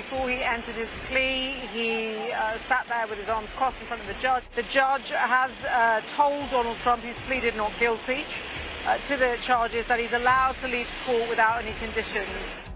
before he entered his plea, he sat there with his arms crossed in front of the judge. The judge has told Donald Trump, who's pleaded not guilty to the charges, that he's allowed to leave court without any conditions.